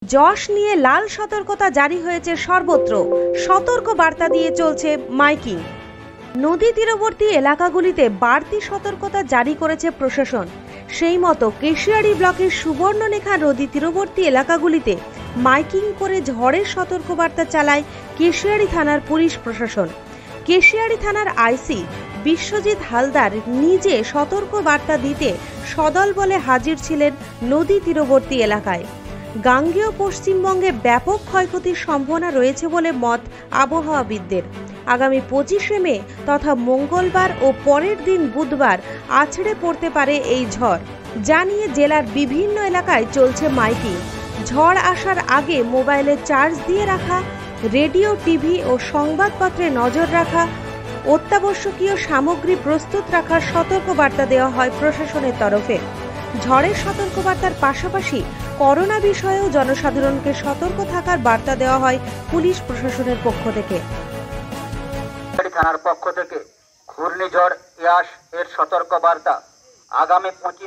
যশ নিয়ে লাল সতর্কতা জারি হয়েছে সর্বত্র। সতর্ক বার্তা দিয়ে চলছে মাইকিং। নদী তীরবর্তী এলাকাগুলিতে বাড়তি সতর্কতা জারি করেছে প্রশাসন। সেই মতো কেশিয়াড়ি ব্লকের সুবর্ণরেখা নদী তীরবর্তী এলাকাগুলিতে মাইকিং করে ঝড়ের সতর্কবার্তা চালায় কেশিয়াড়ি থানার পুলিশ প্রশাসন। কেশিয়াড়ি থানার আইসি বিশ্বজিৎ হালদার নিজে সতর্কবার্তা দিতে সদল বলে হাজির ছিলেন নদী তীরবর্তী এলাকায়। গাঙ্গেয় পশ্চিমবঙ্গে ব্যাপক ক্ষয়ক্ষতির সম্ভাবনা রয়েছে বলে মত আবহাওয়াবিদদের। আগামী 25শে মে তথা মঙ্গলবার ও পরের দিন বুধবার আছড়ে পড়তে পারে এই ঝড়, যা নিয়ে জেলার বিভিন্ন এলাকায় চলছে মাইকিং। ঝড় আসার আগে মোবাইলে চার্জ দিয়ে রাখা, রেডিও, টিভি ও সংবাদপত্রে নজর রাখা, অত্যাবশ্যকীয় সামগ্রী প্রস্তুত রাখার সতর্কবার্তা দেওয়া হয় প্রশাসনের তরফে। ঝড়ের সতর্কবার্তার পাশাপাশি করোনা বিষয়েও জনসাধারণকে সতর্ক থাকার বার্তা দেওয়া হয় পুলিশ প্রশাসনের পক্ষ থেকে। থানার পক্ষ থেকে ঘূর্ণিঝড় ইয়াস এর সতর্কবার্তা আগামী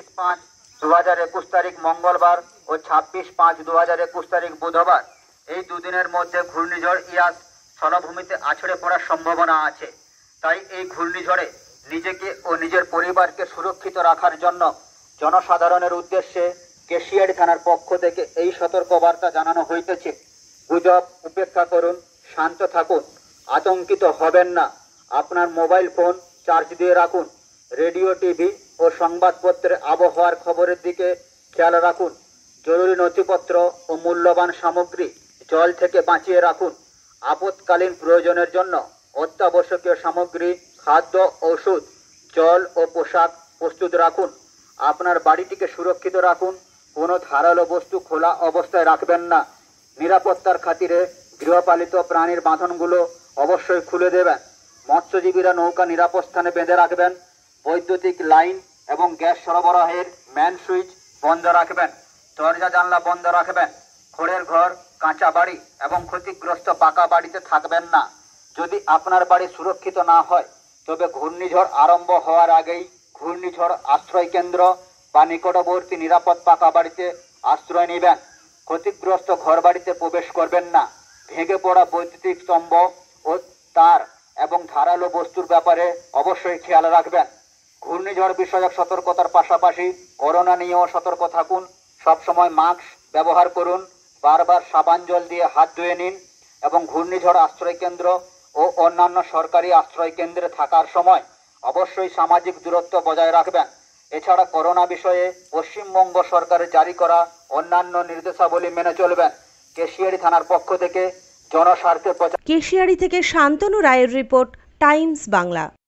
25/5/2021 তারিখ মঙ্গলবার ও 26/5/2021 তারিখ বুধবার, এই দুদিনের মধ্যে ঘূর্ণিঝড় ইয়াস স্থলভূমিতে আছড়ে পড়ার সম্ভাবনা আছে। তাই এই ঘূর্ণিঝড়ে নিজেকে ও নিজের পরিবারকে সুরক্ষিত রাখার জন্য জনসাধারণের উদ্দেশ্যে কেশিয়াড়ি থানার পক্ষ থেকে এই সতর্কবার্তা জানানো হইতেছে। গুজব উপেক্ষা করুন, শান্ত থাকুন, আতঙ্কিত হবেন না। আপনার মোবাইল ফোন চার্জ দিয়ে রাখুন, রেডিও, টিভি ও সংবাদপত্রে আবহাওয়ার খবরের দিকে খেয়াল রাখুন। জরুরি নথিপত্র ও মূল্যবান সামগ্রী জল থেকে বাঁচিয়ে রাখুন। আপৎকালীন প্রয়োজনের জন্য অত্যাবশ্যকীয় সামগ্রী, খাদ্য, ওষুধ, জল ও পোশাক প্রস্তুত রাখুন। আপনার বাড়িটিকে সুরক্ষিত রাখুন। কোনো ধারালো বস্তু খোলা অবস্থায় রাখবেন না। নিরাপত্তার খাতিরে গৃহপালিত প্রাণীর বাঁধনগুলো অবশ্যই খুলে দেবেন। মৎস্যজীবীরা নৌকা নিরাপদ স্থানে বেঁধে রাখবেন। বৈদ্যুতিক লাইন এবং গ্যাস সরবরাহের মেন সুইচ বন্ধ রাখবেন। দরজা জানলা বন্ধ রাখবেন। খড়ের ঘর, কাঁচা বাড়ি এবং ক্ষতিগ্রস্ত পাকা বাড়িতে থাকবেন না। যদি আপনার বাড়ি সুরক্ষিত না হয় তবে ঘূর্ণিঝড় আরম্ভ হওয়ার আগেই ঘূর্ণিঝড় আশ্রয় কেন্দ্র বা নিকটবর্তী নিরাপদ পাকা বাড়িতে আশ্রয় নেবেন। ক্ষতিগ্রস্ত ঘর বাড়িতে প্রবেশ করবেন না। ভেঙে পড়া বৈদ্যুতিক স্তম্ভ ও তার এবং ধারালো বস্তুর ব্যাপারে অবশ্যই খেয়াল রাখবেন। ঘূর্ণিঝড় বিষয়ক সতর্কতার পাশাপাশি করোনা নিয়েও সতর্ক থাকুন। সবসময় মাস্ক ব্যবহার করুন, বারবার সাবান জল দিয়ে হাত ধুয়ে নিন এবং ঘূর্ণিঝড় আশ্রয় কেন্দ্র ও অন্যান্য সরকারি আশ্রয় কেন্দ্রে থাকার সময় অবশ্যই সামাজিক দূরত্ব বজায় রাখবেন। এছাড়া করোনা বিষয়ে পশ্চিমবঙ্গ সরকারের জারি করা অন্যান্য নির্দেশাবলী মেনে চলবেন। কেশিয়াড়ি থানার পক্ষ থেকে জনস্বার্থে কেশিয়াড়ি থেকে শান্তনু রায়ের রিপোর্ট, টাইমস বাংলা।